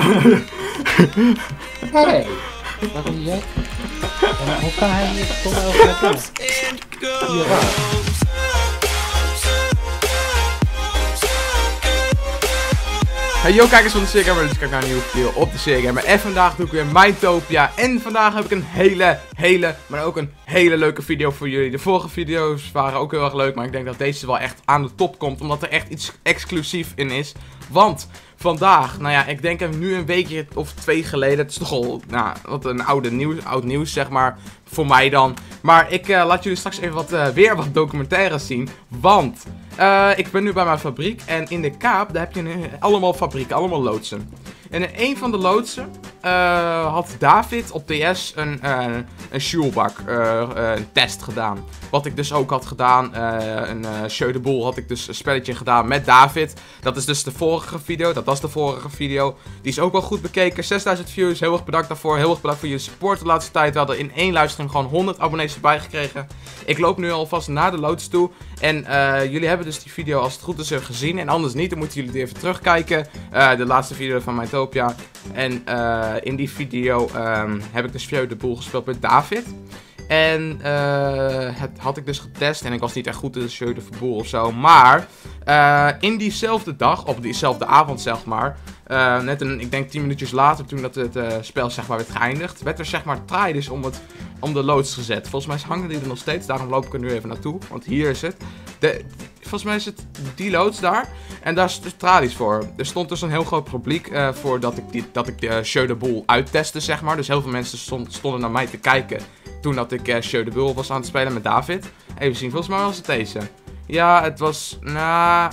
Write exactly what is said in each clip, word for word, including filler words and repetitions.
Hey, waarom jij? Ja, maar hoe kan hij hier toch over naar binnen? Hier waar? Hey yo kijkers van de Seergamer, dus kijk naar een nieuwe video op de Seergamer. En vandaag doe ik weer Minetopia. En vandaag heb ik een hele, hele, maar ook een hele leuke video voor jullie. De vorige video's waren ook heel erg leuk, maar ik denk dat deze wel echt aan de top komt. Omdat er echt iets exclusief in is. Want vandaag, nou ja, ik denk nu een weekje of twee geleden. Het is toch al, nou, wat een oude nieuws, oud nieuws zeg maar. Voor mij dan. Maar ik uh, laat jullie straks even wat, uh, weer wat documentaires zien. Want uh, ik ben nu bij mijn fabriek. En in de Kaap, daar heb je een, allemaal fabrieken, allemaal loodsen. En in een van de loodsen uh, had David op D S een, uh, een Schulbak, uh, uh, een test gedaan. Wat ik dus ook had gedaan, uh, een uh, Show de Boel had ik dus een spelletje gedaan met David. Dat is dus de vorige video, dat was de vorige video. Die is ook wel goed bekeken, zesduizend views, heel erg bedankt daarvoor. Heel erg bedankt voor jullie support de laatste tijd. We hadden in één livestream gewoon honderd abonnees erbij gekregen. Ik loop nu alvast naar de loods toe. En uh, jullie hebben dus die video als het goed is gezien. En anders niet, dan moeten jullie die even terugkijken. Uh, de laatste video van Minetopia. En uh, in die video um, heb ik dus Show de Boel gespeeld met David. En uh, het had ik dus getest en ik was niet echt goed in de Show de Boel of zo. Maar uh, in diezelfde dag, op diezelfde avond zeg maar, uh, net een, ik denk tien minuutjes later toen dat het uh, spel zeg maar werd geëindigd, werd er zeg maar tralies om, het, om de loods gezet. Volgens mij hangen die er nog steeds, daarom loop ik er nu even naartoe, want hier is het. De, volgens mij is het die loods daar en daar is dus tralies voor. Er stond dus een heel groot publiek uh, voor dat ik, die, dat ik de Show de Boel uittestte zeg maar. Dus heel veel mensen stond, stonden naar mij te kijken. Toen dat ik uh, Show de Boel was aan het spelen met David. Even zien, volgens mij was het deze. Ja, het was, nou...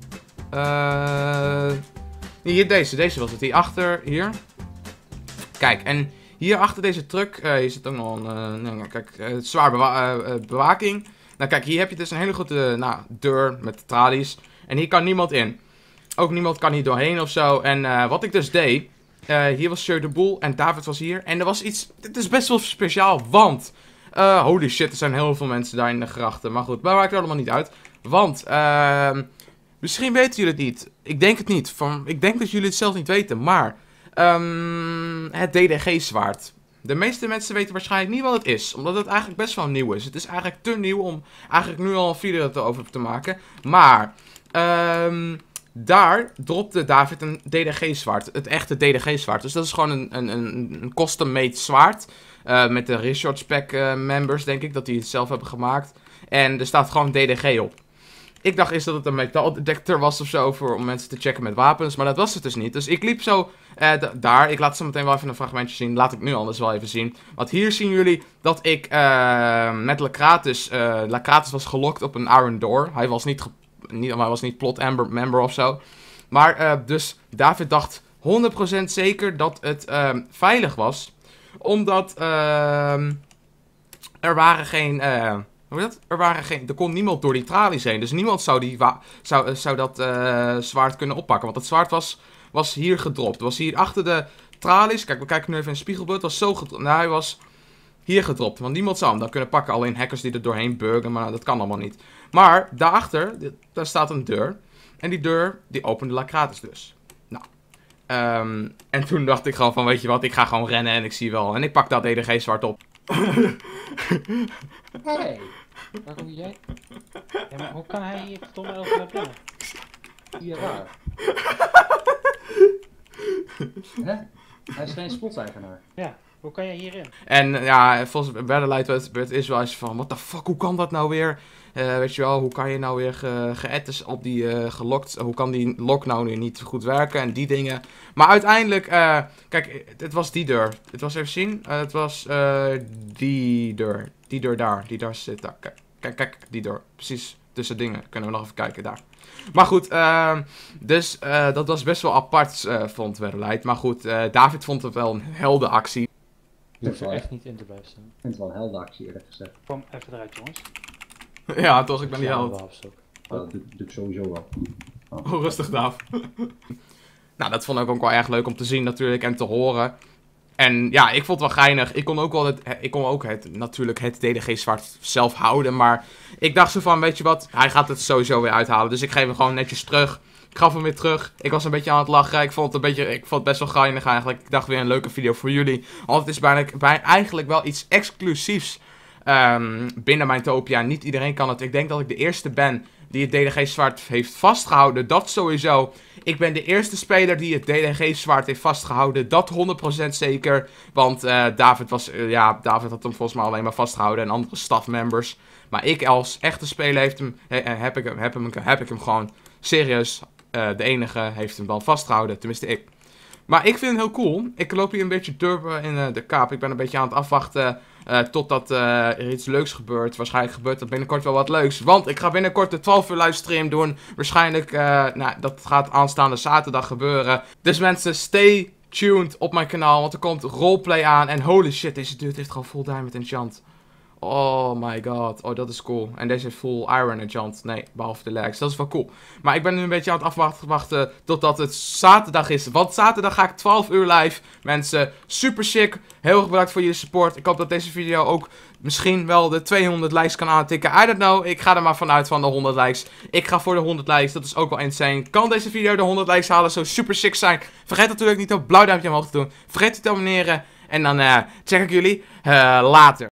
Uh, hier, deze, deze was het. Hier achter, hier. Kijk, en hier achter deze truck, uh, hier zit ook nog een, uh, nee, kijk, uh, zwaar bewa uh, bewaking. Nou kijk, hier heb je dus een hele grote uh, nou, deur met tralies. En hier kan niemand in. Ook niemand kan hier doorheen of zo. En uh, wat ik dus deed... Uh, hier was Show de Boel en David was hier. En er was iets... Dit is best wel speciaal, want... Uh, holy shit, er zijn heel veel mensen daar in de grachten. Maar goed, maar maakt er allemaal niet uit. Want, uh, misschien weten jullie het niet. Ik denk het niet. Van, ik denk dat jullie het zelf niet weten. Maar, um, het D D G-zwaard. De meeste mensen weten waarschijnlijk niet wat het is. Omdat het eigenlijk best wel nieuw is. Het is eigenlijk te nieuw om eigenlijk nu al een video over te maken. Maar, um... daar dropte David een D D G-zwaard. Het echte D D G-zwaard. Dus dat is gewoon een, een, een, een custom-made zwaard. Uh, met de Research Pack uh, members, denk ik, dat die het zelf hebben gemaakt. En er staat gewoon D D G op. Ik dacht eerst dat het een metaaldetector was of zo, voor, om mensen te checken met wapens. Maar dat was het dus niet. Dus ik liep zo uh, daar. Ik laat zo meteen wel even een fragmentje zien. Laat ik nu anders wel even zien. Want hier zien jullie dat ik uh, met Lacratus... Uh, Lacratus was gelokt op een Iron Door. Hij was niet... Niet, hij was niet plot member of zo. Maar uh, dus David dacht honderd procent zeker dat het uh, veilig was. Omdat uh, er waren geen... Uh, hoe dat? Er waren geen... Er kon niemand door die tralies heen. Dus niemand zou, die zou, uh, zou dat uh, zwaard kunnen oppakken. Want het zwaard was, was hier gedropt. Het was hier achter de tralies. Kijk, we kijken nu even in het spiegelbeeld. Het was zo gedropt. Nou, hij was... hier gedropt, want niemand zou hem dan kunnen pakken. Alleen hackers die er doorheen burgen, maar dat kan allemaal niet. Maar daarachter, daar staat een deur. En die deur, die opende Lacratus dus. Nou, um, en toen dacht ik gewoon van, weet je wat, ik ga gewoon rennen en ik zie wel. En ik pak dat D D G-zwaard op. Hey, waarom jij? Ja, maar hoe kan hij hier toch over naar binnen? Hier waar? Hè? Hij is geen spotseigenaar. Ja. Hoe kan jij hierin? En ja, volgens Weatherlight werd, werd is wel eens van, what the fuck, hoe kan dat nou weer? Uh, weet je wel, hoe kan je nou weer ge, geadd op die uh, gelokt, hoe kan die lock nou nu niet goed werken en die dingen. Maar uiteindelijk, uh, kijk, het was die deur. Het was even zien, uh, het was uh, die deur. Die deur daar, die daar zit daar. Kijk, kijk, kijk, die deur. Precies tussen dingen. Kunnen we nog even kijken daar. Maar goed, uh, dus uh, dat was best wel apart, uh, vond Weatherlight. Maar goed, uh, David vond het wel een heldenactie. Je hoeft er echt niet in te blijven staan. Ik vind het wel een heldenactie eerlijk gezegd. Kom even eruit jongens. Ja toch, ik ben die held. Oh, dat doe, doe ik sowieso wel. Oh, oh rustig Daaf. Nou, dat vond ik ook wel erg leuk om te zien natuurlijk en te horen. En ja, ik vond het wel geinig. Ik kon ook wel het, ik kon ook het, natuurlijk het D D G-zwaard zelf houden. Maar ik dacht zo van, weet je wat, hij gaat het sowieso weer uithalen. Dus ik geef hem gewoon netjes terug. Ik gaf hem weer terug. Ik was een beetje aan het lachen. Ik vond het, een beetje, ik vond het best wel geinig eigenlijk. Ik dacht weer een leuke video voor jullie. Want het is bijna, bijna eigenlijk wel iets exclusiefs um, binnen Mytopia. Niet iedereen kan het. Ik denk dat ik de eerste ben die het D D G-zwaard heeft vastgehouden. Dat sowieso. Ik ben de eerste speler die het D D G-zwaard heeft vastgehouden. Dat honderd procent zeker. Want uh, David was, uh, ja, David had hem volgens mij alleen maar vastgehouden. En andere staffmembers. Maar ik als echte speler heeft hem, he, heb, ik hem, heb, hem, heb ik hem gewoon serieus. Uh, de enige heeft hem dan vastgehouden. Tenminste ik. Maar ik vind het heel cool. Ik loop hier een beetje durven in uh, de kaap. Ik ben een beetje aan het afwachten uh, totdat uh, er iets leuks gebeurt. Waarschijnlijk gebeurt er binnenkort wel wat leuks. Want ik ga binnenkort de twaalf uur livestream doen. Waarschijnlijk, uh, nou, dat gaat aanstaande zaterdag gebeuren. Dus mensen, stay tuned op mijn kanaal. Want er komt roleplay aan. En holy shit, deze dude heeft gewoon full diamond enchant. Oh my god. Oh, dat is cool. En deze heeft full iron enchant. Nee, behalve de legs. Dat is wel cool. Maar ik ben nu een beetje aan het afwachten totdat het zaterdag is. Want zaterdag ga ik twaalf uur live. Mensen, super sick. Heel erg bedankt voor jullie support. Ik hoop dat deze video ook misschien wel de tweehonderd likes kan aantikken. I don't know. Ik ga er maar vanuit van de honderd likes. Ik ga voor de honderd likes. Dat is ook wel insane. Kan deze video de honderd likes halen? Zou super sick zijn. Vergeet natuurlijk niet op blauw duimpje omhoog te doen. Vergeet niet te abonneren. En dan uh, check ik jullie uh, later.